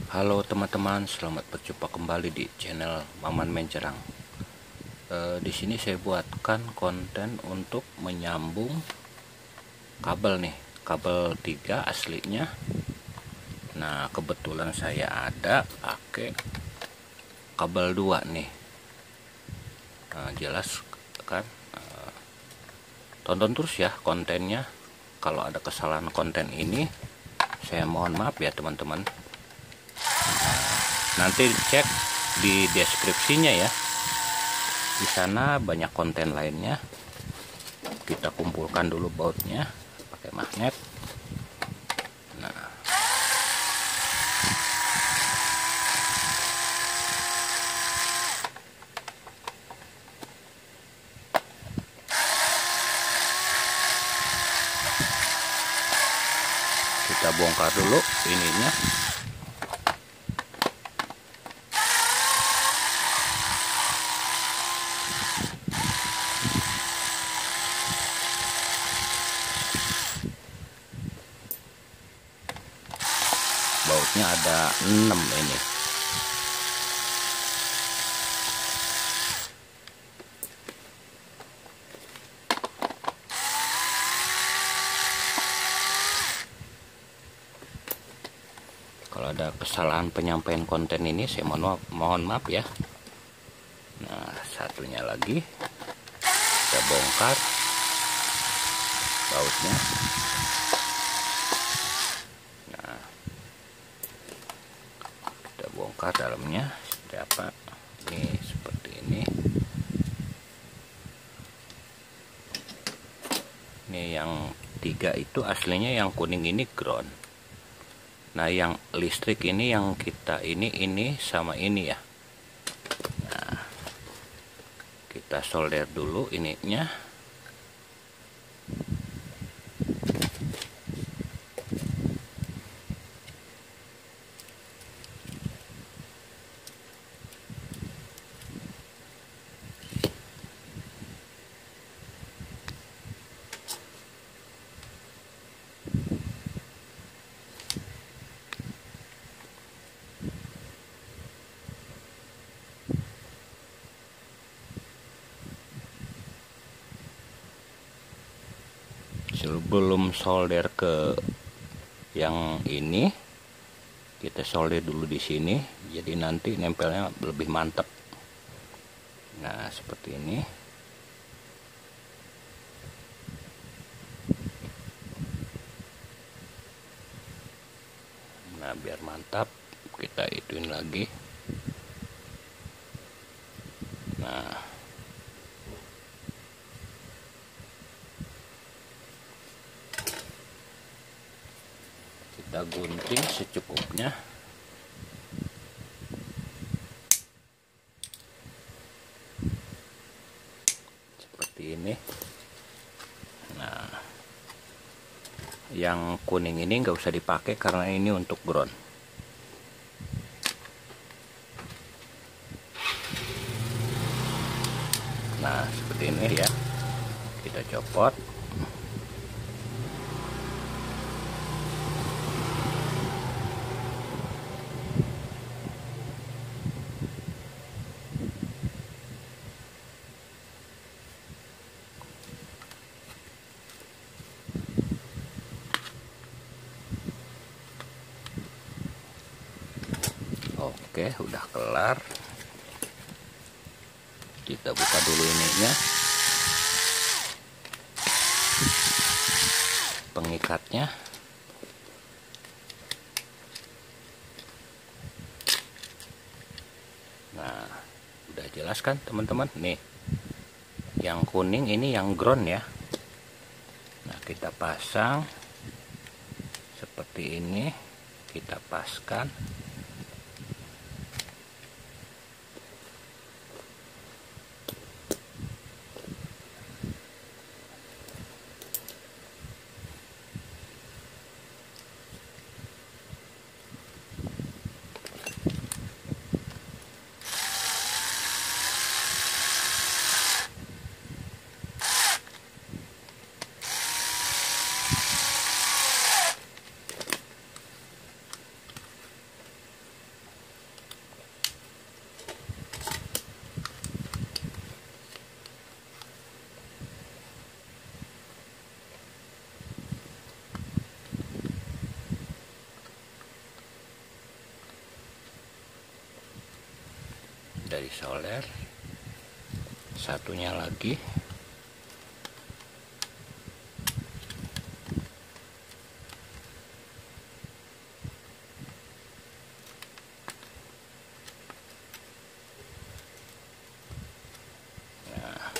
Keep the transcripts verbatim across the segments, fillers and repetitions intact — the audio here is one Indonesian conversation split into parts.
Halo teman-teman, selamat berjumpa kembali di channel Maman Mencerang. E, di sini saya buatkan konten untuk menyambung kabel nih, kabel tiga aslinya. Nah, kebetulan saya ada pakai kabel dua nih. Nah, jelas kan? E, tonton terus ya kontennya. Kalau ada kesalahan konten ini, saya mohon maaf ya teman-teman. Nanti cek di deskripsinya ya. Di sana banyak konten lainnya. Kita kumpulkan dulu bautnya pakai magnet. Nah, kita bongkar dulu ininya. Bautnya ada enam ini. Kalau ada kesalahan penyampaian konten ini, saya mohon maaf, mohon maaf ya. Nah, satunya lagi kita bongkar bautnya. Nah, kita bongkar dalamnya seperti apa. Ini seperti ini. Ini yang tiga itu aslinya, yang kuning ini ground. Nah, yang listrik ini yang kita ini ini sama ini ya. Nah, kita solder dulu ininya. Sebelum solder ke yang ini, kita solder dulu di sini, jadi nanti nempelnya lebih mantap. Nah, seperti ini. Nah, biar mantap, kita ituin lagi. Nah, kita gunting secukupnya. Seperti ini. Nah, yang kuning ini nggak usah dipakai karena ini untuk ground. Nah, seperti ini ya. Kita copot. Oke, udah kelar. Kita buka dulu ininya, pengikatnya. Nah, udah jelas kan teman-teman? Nih, yang kuning ini yang ground ya. Nah, kita pasang seperti ini. Kita paskan. dari solder, satunya lagi nah,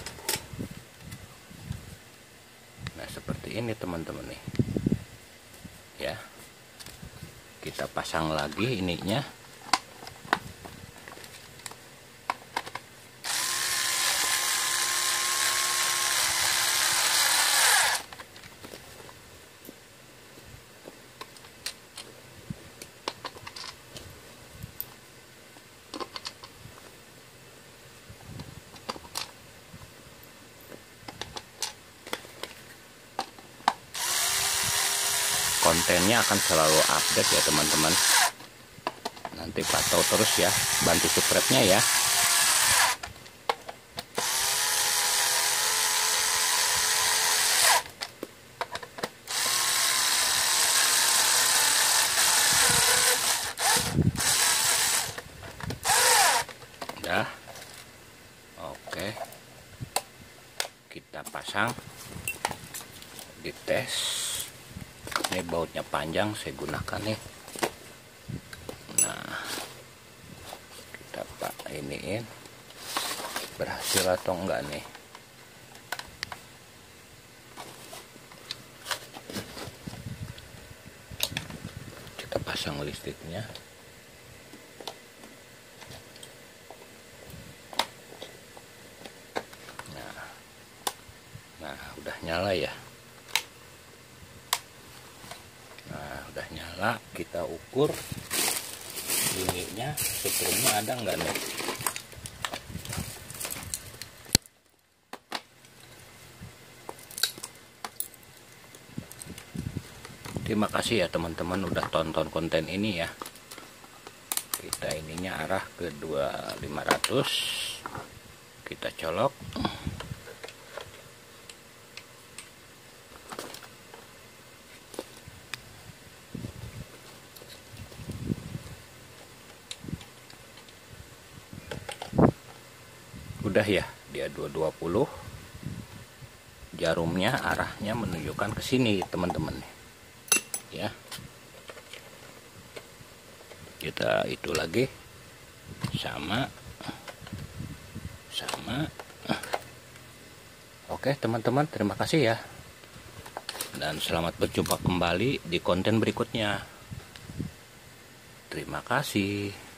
nah seperti ini teman-teman nih ya. Kita pasang lagi ininya. Kontennya akan selalu update ya teman-teman. Nanti pantau terus ya, bantu subscribe-nya ya. Udah. Oke. Kita pasang, dites. Ini bautnya panjang, saya gunakan nih. Nah, kita pak iniin, berhasil atau enggak nih? Kita pasang listriknya. Nah, nah udah nyala ya. Udah nyala, kita ukur ininya, setrumnya ada nggak nih? Terima kasih ya teman-teman udah tonton konten ini ya. Kita ininya arah ke dua ribu lima ratus, kita colok. Udah ya, dia dua ratus dua puluh. Jarumnya arahnya menunjukkan ke sini teman-teman ya. Kita itu lagi sama sama. Oke teman-teman, terima kasih ya, dan selamat berjumpa kembali di konten berikutnya. Terima kasih.